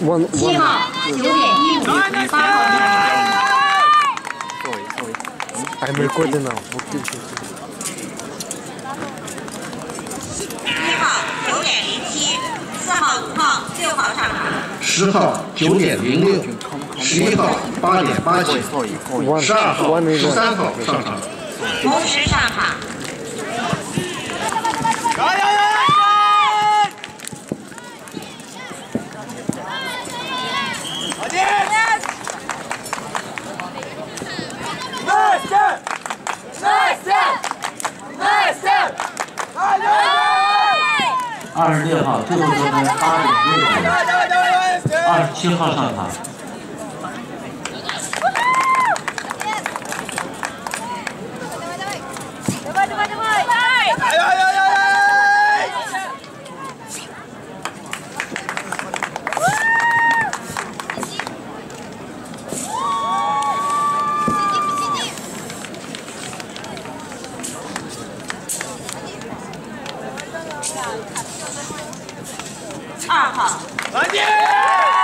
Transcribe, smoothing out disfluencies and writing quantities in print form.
7号9点15分，8号 I'm recording now. 1号9点07，4号、5号、6号上场。 10号9点06， 11号8点87， 12号、13号上场。 同时上场。 26号最后得分8点6分，27号上场。 2号。